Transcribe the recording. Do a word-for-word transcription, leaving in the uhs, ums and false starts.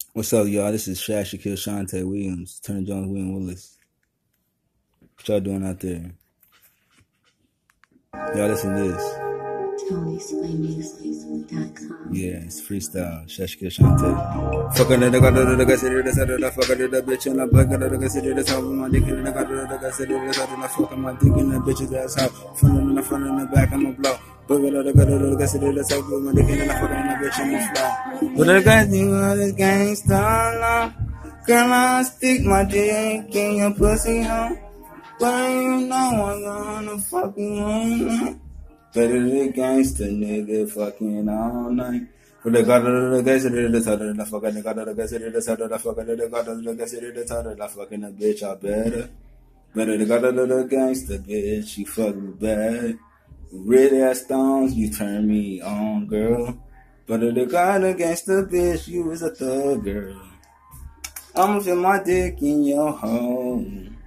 What's up, y'all? This is Shaq Shaquille Shante Williams, Turner Jones William Willis. What y'all doing out there? Y'all listen to this. Tony Slay Music dot com. Yeah, it's freestyle. Shaq Shaquille Shante. Fuck a nigga, got the nigga, city, that's how the fuck the bitch, and I bug the nigga, city, that's how my dick, and I got the nigga, city, that's how the fuck my dick, and the bitches, that's how. Front in the front in the back, I'm a blow. But the nigga, the nigga, city, that's how my dick, and I fuck on the bitch, and the flow. But the guys, you know, this gangsta law. Girl, I stick my dick in your pussy hole. But you know I'm gonna fucking home. Better the gangster nigga fucking all night. For the god of the guys, the other the fucking the god of the guys, the other the fucking the god of the guys, the other the fucking the bitch, I better. Better the god of the gangster bitch, you fucking bad. Red ass stones, you turn me on, girl. Better the god of gangster bitch, you is a thug girl. I'ma feel my dick in your hole.